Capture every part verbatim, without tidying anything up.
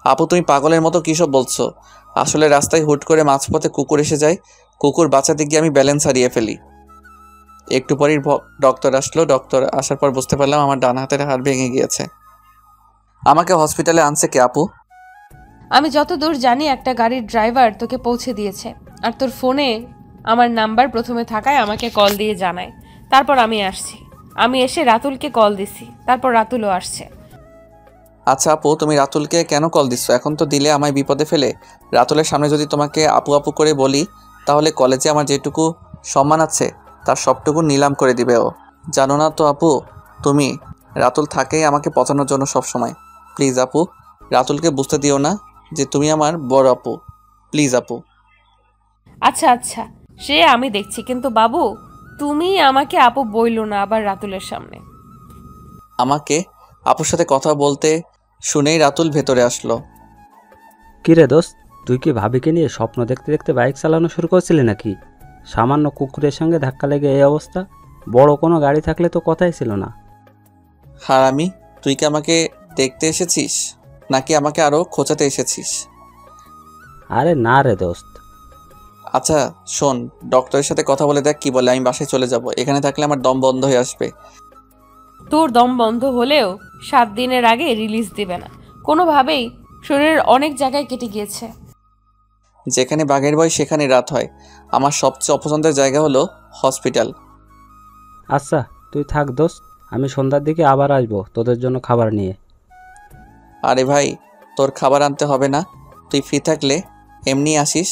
আপু তুমি পাগলের মতো কী সব বলছো? আসলে রাস্তায় হুট করে মাঝপথে কুকুর এসে যায়, কুকুর বাঁচাতে গিয়ে আমি ব্যালেন্স হারিয়ে ফেলি। একটু পরেই ডক্টর আসলো। ডক্টর আসার পর বুঝতে পারলাম আমার ডান হাতের হাড় ভেঙে গিয়েছে। আমাকে হসপিটালে আনছে কে আপু? আমি যতদূর জানি একটা গাড়ির ড্রাইভার তোকে পৌঁছে দিয়েছে, আর তোর ফোনে আমার নাম্বার প্রথমে থাকায় আমাকে কল দিয়ে জানায়। তারপর আমি আসছি। আমি এসে রাতুলকে কল দিছি, তারপর রাতুলও আসছে। আচ্ছা আপু, তুমি রাতুলকে কেন কল দিচ্ছ? এখন তো দিলে আমায় বিপদে ফেলে। রাতুলের সামনে যদি তোমাকে আপু আপু করে বলি, তাহলে কলেজে আমার যেটুকু সম্মান আছে তার সবটুকু নিলাম করে দিবে ও। জানো না তো আপু, তুমি রাতুল থাকেই আমাকে পচানোর জন্য সব সময়। প্লিজ আপু, রাতুলকে বুঝতে দিও না যে তুমি আমার বড় আপু। প্লিজ আপু। আচ্ছা আচ্ছা, সে আমি দেখছি, কিন্তু বাবু তুমি আমাকে আপু বইলো না আবার রাতুলের সামনে। আমাকে আপুর সাথে কথা বলতে শুনেই রাতুল ভেতরে আসলো। কিরে দোস্ত, তুই কি ভাবিকে নিয়ে স্বপ্ন দেখতে দেখতে বাইক চালানো শুরু করছিলি নাকি? সামান্য কুকুরের সঙ্গে ধাক্কা লেগে এই অবস্থা। বড় কোনো গাড়ি থাকলে তো কথাই ছিল না। হারামি, তুই কি আমাকে দেখতে এসেছিস নাকি আমাকে আরো খোঁচাতে এসেছিস? আরে না রে দোস্ত। আচ্ছা শোন, ডক্টরের সাথে কথা বলে দেখ কি বলে। আমি বাসায় চলে যাব, এখানে থাকলে আমার দম বন্ধ হয়ে আসবে। তোর দম বন্ধ হলেও সাত দিনের আগে রিলিজ দিবে না কোনোভাবেই। শরীরের অনেক জায়গায় কেটে গিয়েছে। যেখানে বাঘের ভয় সেখানে রাত হয়। আমার সবচেয়ে অপছন্দের জায়গা হলো হসপিটাল। আচ্ছা তুই থাক দোস্ত, আমি সন্ধ্যার দিকে আবার আসবো তোদের জন্য খাবার নিয়ে। আরে ভাই, তোর খাবার আনতে হবে না, তুই ফ্রি থাকলে এমনি আসিস।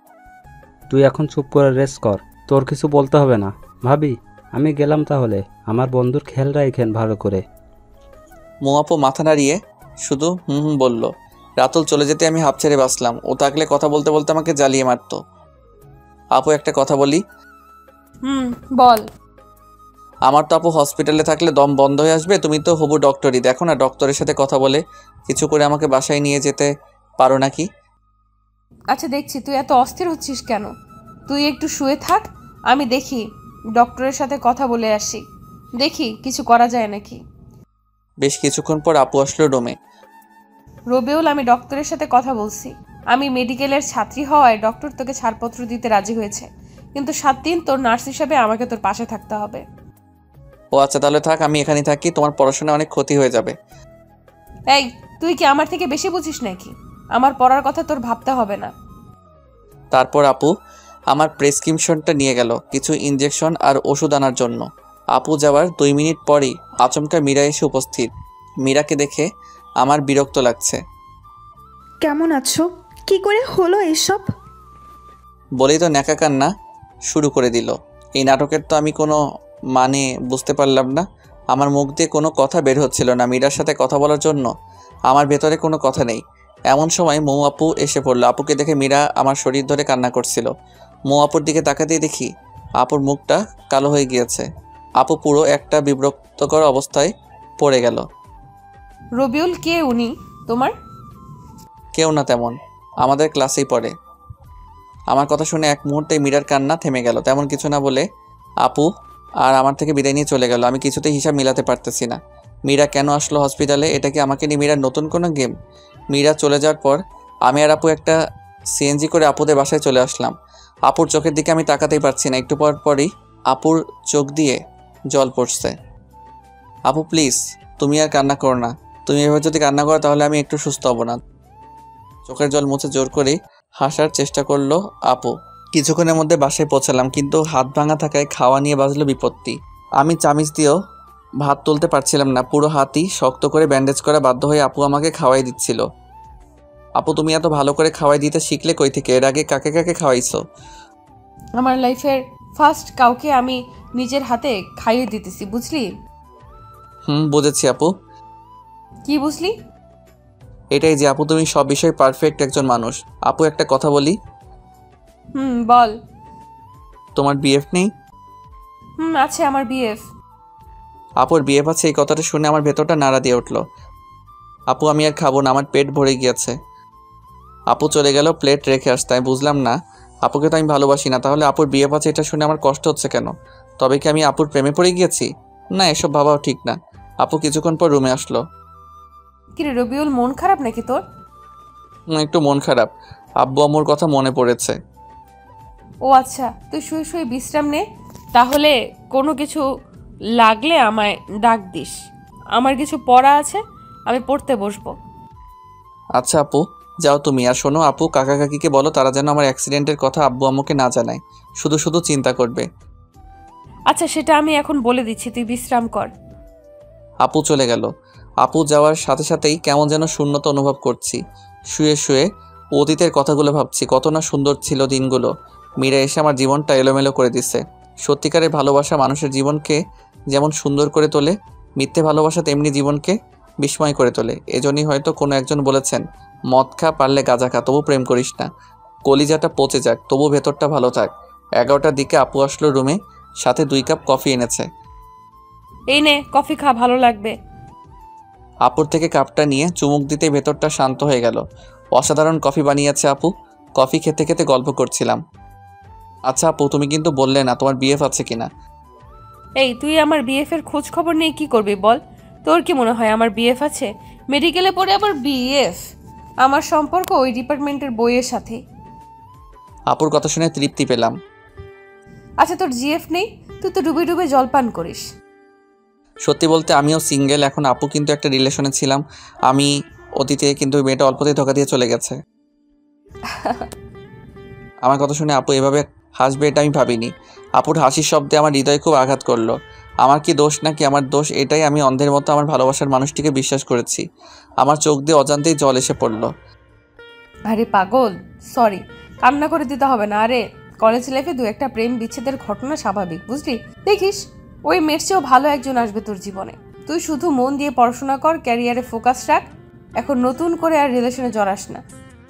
তুই এখন চুপ করে রেস্ট কর, তোর কিছু বলতে হবে না। ভাবি আমি গেলাম তাহলে, আমার বন্ধুর খেয়াল রাখেন ভালো করে। মোয়াপো মাথা নাড়িয়ে শুধু হুম হুম বলল। রাতুল চলে যেতে আমি হাঁপ ছেড়ে বাঁচলাম। ও থাকলে কথা বলতে বলতে আমাকে জ্বালিয়ে মারতো। আপু একটা কথা বলি। হুম বল। আমার তো আপু হসপিটালে থাকলে দম বন্ধ হয়ে আসবে। তুমি তো হবু ডক্টরই, দেখো না ডক্টরের সাথে কথা বলে কিছু করে আমাকে বাসায় নিয়ে যেতে পারো নাকি? আচ্ছা দেখছি তুই এত অস্থির হচ্ছিস কেন। তুই একটু শুয়ে থাক, আমি দেখি ডক্টরের সাথে কথা বলে আসি, দেখি কিছু করা যায় নাকি। বেশ কিছুক্ষণ পর আপু আসলো রুমে। রবিউল, আমি ডক্টরের সাথে কথা বলছি। আমি মেডিকেলের ছাত্রী হওয়ায় ডক্টর তোকে ছাড়পত্র দিতে রাজি হয়েছে, কিন্তু সাত দিন তোর নার্স হিসাবে আমাকে তোর পাশে থাকতে হবে। ও আচ্ছা তাহলে থাক, আমি এখানেই থাকি, তোমার পড়াশোনা অনেক ক্ষতি হয়ে যাবে। এই, তুই কি আমার থেকে বেশি বুঝিস নাকি? আমার পড়ার কথা তোর ভাবতে হবে না। তারপর আপু আমার প্রেসক্রিপশনটা নিয়ে গেল কিছু ইনজেকশন আর ওষুধ আনার জন্য। আপু যাওয়ার দুই মিনিট পরই আচমকা মীরা এসে উপস্থিত। মীরাকে দেখে আমার বিরক্ত লাগছে। কেমন আছো? কি করে হলো এসব? বলেই তো ন্যাকা কান্না শুরু করে দিল। এই নাটকের তো আমি কোনো মানে বুঝতে পারলাম না। আমার মুখ দিয়ে কোনো কথা বের হচ্ছিল না মীরার সাথে কথা বলার জন্য। আমার ভেতরে কোনো কথা নেই। এমন সময় মৌ আপু এসে পড়লো। আপুকে দেখে মীরা আমার শরীর ধরে কান্না করছিল। মৌ আপুর দিকে তাকাতেই দেখি আপুর মুখটা কালো হয়ে গিয়েছে। আপু পুরো একটা বিব্রতকর অবস্থায় পড়ে গেল। রবিউল, কে উনি তোমার? কেউ না তেমন, আমাদের ক্লাসেই পড়ে। আমার কথা শুনে এক মুহূর্তে মীরার কান্না থেমে গেল। তেমন কিছু না বলে আপু আর আমার থেকে বিদায় নিয়ে চলে গেল। আমি কিছুতেই হিসাব মিলাতে পারতেছি না। মীরা কেন আসলো হসপিটালে? এটা কি আমাকে নিয়ে মীরার নতুন কোনো গেম? মীরা চলে যাওয়ার পর আমি আর আপু একটা সিএনজি করে আপুদের বাসায় চলে আসলাম। আপুর চোখের দিকে আমি তাকাতেই পারছি না। একটু পর পরই আপুর চোখ দিয়ে জল পড়ছে। আপু প্লিজ, তুমি আর কান্না করো না। তুমি এভাবে যদি কান্না করো তাহলে আমি একটু সুস্থ হব না। চোখের জল মুছে জোর করেই হাসার চেষ্টা করলো আপু। কিছুক্ষণের মধ্যে বাসায় পৌঁছালাম, কিন্তু হাত ভাঙা থাকায় খাওয়া নিয়ে বাজলো বিপত্তি। আমি চামিচ দিয়েও ভাত তুলতে পারছিলাম না। পুরো হাতই শক্ত করে ব্যান্ডেজ করা বাধ্য হয়ে আপু আমাকে খাওয়াই দিচ্ছিল। আপু তুমি এত ভালো করে খাওয়াই দিতে শিখলে কই থেকে? এর আগে কাকে কাকে খাওয়াইছো? আমার লাইফের ফার্স্ট কাউকে আমি নিজের হাতে খাইয়ে দিতেছি, বুঝলি? হুম বুঝেছি আপু। কি বুঝলি? এটাই যে আপু তুমি সব বিষয়ে পারফেক্ট একজন মানুষ। আপু একটা কথা বলি। হুম বল। তোমার বিএফ নেই? হুম আছে, আমার বিএফ। আপুর বিএফ আছে এই কথাটা শুনে আমার ভেতরটা নাড়া দিয়ে উঠল। আপু আমি আর খাবো না, আমার পেট ভরে গিয়েছে। আপু চলে গেল প্লেট রেখে আসতে। আমি বুঝলাম না, আপুকে তো আমি ভালোবাসি না, তাহলে আপুর বিয়ে আছে এটা শুনে আমার কষ্ট হচ্ছে কেন? তবে কি আমি আপুর প্রেমে পড়ে গিয়েছি? না, এসব ভাবাও ঠিক না। আপু কিছুক্ষণ পর রুমে আসলো। কিরে রবিউল, মন খারাপ নাকি তোর? উম, একটু মন খারাপ, আব্বু আম্মুর কথা মনে পড়েছে। ও আচ্ছা, তুই শুয়ে শুয়ে বিশ্রাম নে। তাহলে কোনো কিছু লাগলে আমায় ডাক দিস। আমার কিছু পড়া আছে, আমি পড়তে বসবো। আচ্ছা আপু, যাও তুমি। আর শোনো আপু, কাকা কাকিকে বলো তারা যেন আমার অ্যাক্সিডেন্টের কথা আব্বু আম্মুকে না জানায়, শুধু শুধু চিন্তা করবে। আচ্ছা, সেটা আমি এখন বলে দিচ্ছি, তুই বিশ্রাম কর। আপু চলে গেল। আপু যাওয়ার সাথে সাথেই কেমন যেন শূন্যতা অনুভব করছি। শুয়ে শুয়ে অতীতের কথাগুলো ভাবছি, কত না সুন্দর ছিল দিনগুলো। মীরা এসে আমার জীবনটা এলোমেলো করে দিছে। সত্যিকারের ভালোবাসা মানুষের জীবনকে যেমন সুন্দর করে তোলে, মিথ্যে ভালোবাসা তেমনি জীবনকে বিস্ময় করে তোলে। এজন্যই হয়তো কোনো একজন বলেছেন, মদ খা, পারলে গাঁজা খা, তবু প্রেম করিস না। কলিজাটা পচে যাক, তবু ভেতরটা ভালো থাক। এগারোটার দিকে আপু আসলো রুমে, সাথে দুই কাপ কফি এনেছে। এই নে কফি খা, ভালো লাগবে। আপুর থেকে কাপটা নিয়ে চুমুক দিতে ভেতরটা শান্ত হয়ে গেল। অসাধারণ কফি বানিয়েছে আপু। কফি খেতে খেতে গল্প করছিলাম। আচ্ছা আপু, তুমি কিন্তু বললে না তোমার বিএফ আছে কিনা। এই, তুই আমার বিএফ এর খোঁজ খবর নিয়ে কি করবি বল? তোর কি মনে হয় আমার বিএফ আছে? মেডিকেলে পড়ে আবার বিএফ? আমার সম্পর্ক ওই ডিপার্টমেন্টের বইয়ের সাথে। আপুর কথা শুনে তৃপ্তি পেলাম। আচ্ছা, তোর জিএফ নেই? তুই তো ডুবে ডুবে জলপান করিস। সত্যি বলতে আমিও সিঙ্গেল এখন। আপু কিন্তু একটা রিলেশনে ছিলাম আমি অতীতে, কিন্তু ওই মেয়েটা অল্পতেই ধোকা দিয়ে চলে গেছে। আমার কথা শুনে আপু এভাবে হাসবে এটা আমি ভাবিনি। আপুর হাসির শব্দে আমার হৃদয় খুব আঘাত করলো। আমার কি দোষ নাকি আমার দোষ এটাই, আমি অন্ধের মতো আমার ভালোবাসার মানুষটিকে বিশ্বাস করেছি। আমার চোখ দিয়ে অজান্তেই জল এসে পড়লো। আরে পাগল, সরি, কান্না করে দিতে হবে না। আরে কলেজ লাইফে দু একটা প্রেম বিচ্ছেদের ঘটনা স্বাভাবিক, বুঝলি? দেখিস ওই মেয়ের চেয়েও ভালো একজন আসবে তোর জীবনে। তুই শুধু মন দিয়ে পড়াশোনা কর, ক্যারিয়ারে ফোকাস রাখ। এখন নতুন করে আর রিলেশনে জড়াস না।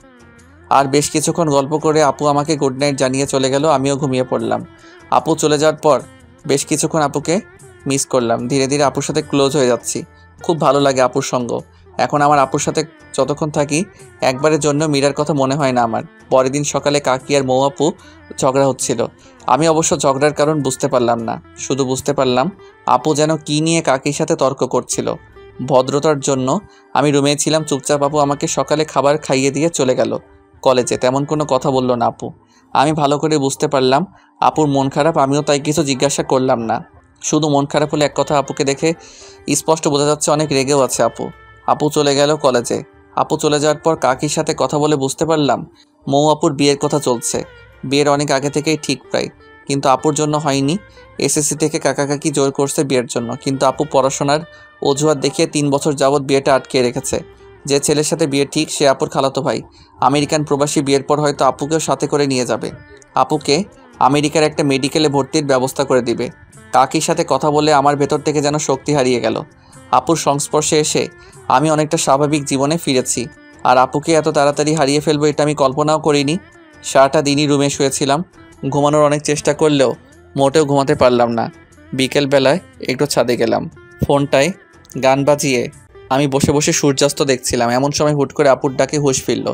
আর বেশ কিছুক্ষণ গল্প করে আপু আমাকে গুড নাইট জানিয়ে চলে গেল। আমিও ঘুমিয়ে পড়লাম। আপু চলে যাওয়ার পর বেশ কিছুক্ষণ আপুকে মিস করলাম। ধীরে ধীরে আপুর সাথে ক্লোজ হয়ে যাচ্ছি। খুব ভালো লাগে আপুর সঙ্গ। এখন আমার আপুর সাথে যতক্ষণ থাকি একবারের জন্য মীরার কথা মনে হয় না আমার। পরের দিন সকালে কাকি আর মৌ আপু ঝগড়া হচ্ছিল। আমি অবশ্য ঝগড়ার কারণ বুঝতে পারলাম না, শুধু বুঝতে পারলাম আপু যেন কী নিয়ে কাকির সাথে তর্ক করছিল। ভদ্রতার জন্য আমি রুমে ছিলাম চুপচাপ। আপু আমাকে সকালে খাবার খাইয়ে দিয়ে চলে গেল কলেজে। তেমন কোনো কথা বলল না আপু। আমি ভালো করে বুঝতে পারলাম আপুর মন খারাপ। আমিও তাই কিছু জিজ্ঞাসা করলাম না। শুধু মন খারাপ হলে এক কথা, আপুকে দেখে স্পষ্ট বোঝা যাচ্ছে অনেক রেগেও আছে আপু। আপু চলে গেল কলেজে। আপু চলে যাওয়ার পর কাকির সাথে কথা বলে বুঝতে পারলাম মৌ আপুর বিয়ের কথা চলছে। বিয়ের অনেক আগে থেকেই ঠিক প্রায়, কিন্তু আপুর জন্য হয়নি। এসএসসি থেকে কাকা কাকি জোর করছে বিয়ের জন্য, কিন্তু আপু পড়াশোনার অজুহাত দেখিয়ে তিন বছর যাবৎ বিয়েটা আটকে রেখেছে। যে ছেলের সাথে বিয়ে ঠিক সে আপুর খালাতো ভাই। আমেরিকান প্রবাসী, বিয়ের পর হয়তো আপুকেও সাথে করে নিয়ে যাবে। আপুকে আমেরিকার একটা মেডিকেলে ভর্তির ব্যবস্থা করে দিবে। কাকির সাথে কথা বলে আমার ভেতর থেকে যেন শক্তি হারিয়ে গেল। আপুর সংস্পর্শে এসে আমি অনেকটা স্বাভাবিক জীবনে ফিরেছি। আর আপুকে এত তাড়াতাড়ি হারিয়ে ফেলবো এটা আমি কল্পনাও করিনি। সারাটা দিনই রুমে শুয়েছিলাম। ঘুমানোর অনেক চেষ্টা করলেও মোটেও ঘুমাতে পারলাম না। বিকেলবেলায় একটু ছাদে গেলাম। ফোনটায় গান বাজিয়ে আমি বসে বসে সূর্যাস্ত দেখছিলাম। এমন সময় হুট করে আপুর ডাকে হুঁশ ফিরল।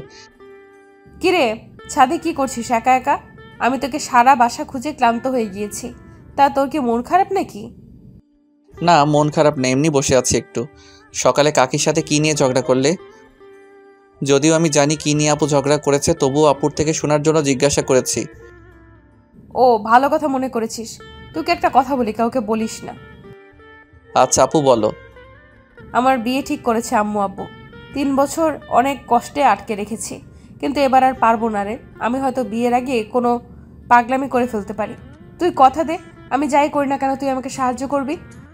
কিরে, ছাদে কি করছিস একা একা? আমি তোকে সারা বাসা খুঁজে ক্লান্ত হয়ে গিয়েছি। তা তোর কি মন খারাপ নাকি? না, মন খারাপ নেই, এমনি বসে আছি একটু। সকালে কাকির সাথে কী নিয়ে ঝগড়া করলে? যদিও আমি জানি কী নিয়ে আপু ঝগড়া করেছে, তবুও আপুর থেকে শোনার জন্য জিজ্ঞাসা করেছি। ও, ভালো কথা মনে করেছিস। তোকে একটা কথা বলি, কাউকে বলিস না। আচ্ছা আপু বলো। আমার বিয়ে ঠিক করেছে আম্মু আব্বু। তিন বছর অনেক কষ্টে আটকে রেখেছি, কিন্তু এবার আর পারবো না রে। আমি হয়তো বিয়ের আগে কোনো পাগলামি করে ফেলতে পারি। তুই কথা দে, আমি যাই করি না কেন তুই আমাকে সাহায্য করবি।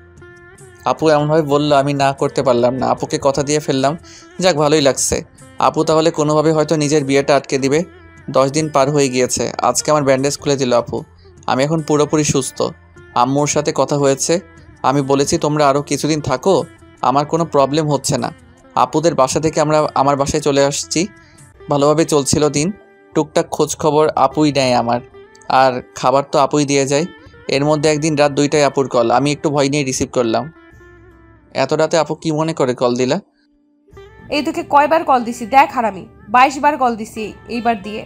আপু এমনভাবে বললো আমি না করতে পারলাম না। আপুকে কথা দিয়ে ফেললাম। যাক, ভালোই লাগছে। আপু তাহলে কোনোভাবে হয়তো নিজের বিয়েটা আটকে দিবে। দশ দিন পার হয়ে গিয়েছে। আজকে আমার ব্যান্ডেজ খুলে দিল আপু। আমি এখন পুরোপুরি সুস্থ। আম্মুর সাথে কথা হয়েছে। আমি বলেছি তোমরা আরও কিছুদিন থাকো, আমার কোনো প্রবলেম হচ্ছে না। আপুদের বাসা থেকে আমরা আমার বাসায় চলে আসছি। ভালোভাবে চলছিল দিন। টুকটাক খোঁজ খবর আপুই নেয় আমার, আর খাবার তো আপুই দিয়ে যায়। এর মধ্যে একদিন রাত দুইটায় আপুর কল। আমি একটু ভয় নিয়ে রিসিভ করলাম। এত রাতে আপু কি মনে করে কল দিলা? এই তোকে কয়বার কল দিছি দেখ হারামি, বাইশ বার কল দিছি এইবার দিয়ে।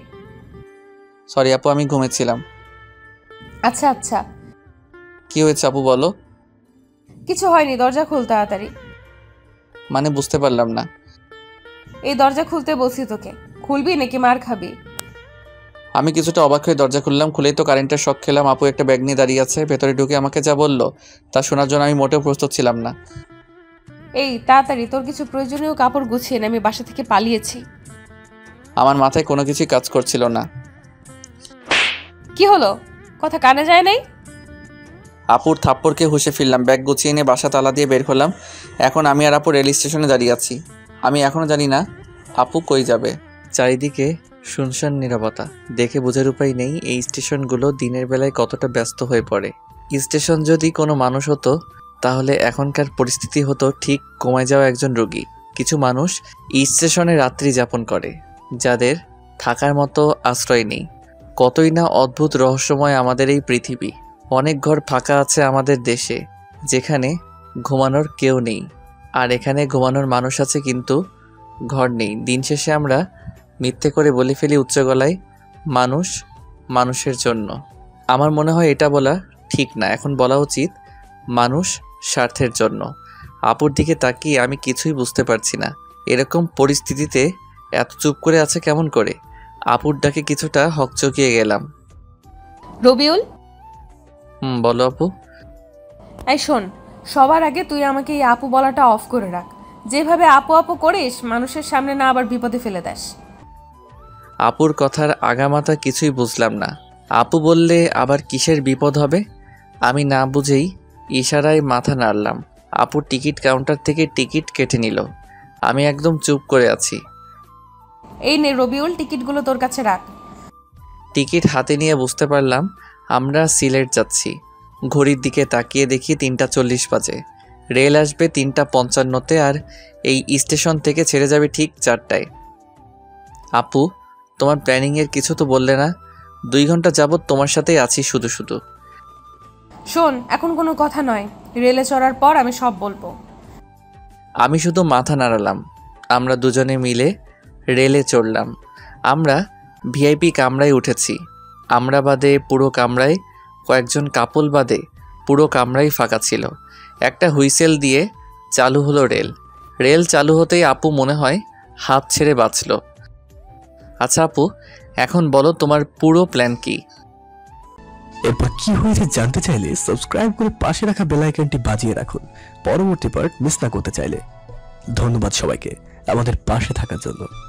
সরি আপু, আমি ঘুমেছিলাম। আচ্ছা আচ্ছা, কি হয়েছে আপু বলো। কিছু হয়নি, দরজা খুল তাড়াতাড়ি। মানে বুঝতে পারলাম না। এই দরজা খুলতে বলছি তোকে। খুলবি নাকি মার খাবি? আমি কিছুটা অবাক হয়ে দরজা খুললাম। খুলেই তো কারেন্টের শক খেলাম। আপু একটা ব্যাগ নিয়ে দাঁড়িয়ে আছে। ভেতরে ঢুকে আমাকে যা বলল তা শোনার জন্য আমি মোটেও প্রস্তুত ছিলাম না। এই তাড়াতাড়ি তোর কিছু প্রয়োজনীয় কাপড় গুছিয়ে নে, আমি বাসা থেকে পালিয়েছি। আমার মাথায় কোনো কিছুই কাজ করছিল না। কি হলো, কথা কানে যায় নাই? আপুর থাপ্পড়কে হুঁশে ফিরলাম। ব্যাগ গুছিয়ে নিয়ে বাসা তালা দিয়ে বের হলাম। এখন আমি আর আপু রেল স্টেশনে দাঁড়িয়ে আছি। আমি এখনও জানি না আপু কই যাবে। চারিদিকে শুনশান নীরবতা। দেখে বোঝার উপায় নেই এই স্টেশনগুলো দিনের বেলায় কতটা ব্যস্ত হয়ে পড়ে। স্টেশন যদি কোনো মানুষ হতো তাহলে এখনকার পরিস্থিতি হতো ঠিক কমে যাওয়া একজন রোগী। কিছু মানুষ স্টেশনে রাত্রি যাপন করে, যাদের থাকার মতো আশ্রয় নেই। কতই না অদ্ভুত রহস্যময় আমাদের এই পৃথিবী। অনেক ঘর ফাঁকা আছে আমাদের দেশে, যেখানে ঘুমানোর কেউ নেই। আর এখানে ঘুমানোর মানুষ আছে কিন্তু ঘর নেই। দিন শেষে আমরা মিথ্যে করে বলে ফেলি উচ্চ গলায়, মানুষ মানুষের জন্য। আমার মনে হয় এটা বলা ঠিক না। এখন বলা উচিত মানুষ স্বার্থের জন্য। আপুর দিকে তাকিয়ে আমি কিছুই বুঝতে পারছি না। এরকম পরিস্থিতিতে এত চুপ করে আছে কেমন করে? আপুর ডাকে কিছুটা হকচকিয়ে গেলাম। রবিউল, হুম বলো আপু। এই শোন, সবার আগে তুই আমাকে এই আপু বলাটা অফ করে রাখ। যেভাবে আপু আপু করিস, মানুষের সামনে না আবার বিপদে ফেলে দেস। আপুর কথার আগামাথা কিছুই বুঝলাম না। আপু বললে আবার কিসের বিপদ হবে? আমি না বুঝেই ইশারায় মাথা নাড়লাম। আপুর টিকিট কাউন্টার থেকে টিকিট কেটে নিল। আমি একদম চুপ করে আছি। এই নে রবিউল, টিকিটগুলো তোর কাছে রাখ। টিকিট হাতে নিয়ে বুঝতে পারলাম আমরা সিলেট যাচ্ছি। ঘড়ির দিকে তাকিয়ে দেখি তিনটা চল্লিশ বাজে। রেল আসবে তিনটা পঞ্চান্নতে আর এই স্টেশন থেকে ছেড়ে যাবে ঠিক চারটায়। আপু, তোমার প্ল্যানিংয়ের কিছু তো বললে না? দুই ঘন্টা যাবৎ তোমার সাথেই আছি শুধু শুধু। শোন, এখন কোনো কথা নয়, রেলে চড়ার পর আমি সব বলবো। আমি শুধু মাথা নাড়ালাম। আমরা দুজনে মিলে রেলে চড়লাম। আমরা ভিআইপি কামরায় উঠেছি। আমরা বাদে পুরো কামরায়, কয়েকজন কাপল বাদে পুরো কামরাই ফাঁকা ছিল। একটা হুইসেল দিয়ে চালু হলো রেল। রেল চালু হতেই আপু মনে হয় হাত ছেড়ে বাঁচল। আচ্ছা আপু, এখন বলো তোমার পুরো প্ল্যান কি? এরপর কি হয়েছে জানতে চাইলে সাবস্ক্রাইব করে পাশে রাখা বেল আইকনটি বাজিয়ে রাখুন পরবর্তী পার্ট মিস না করতে চাইলে। ধন্যবাদ সবাইকে আমাদের পাশে থাকার জন্য।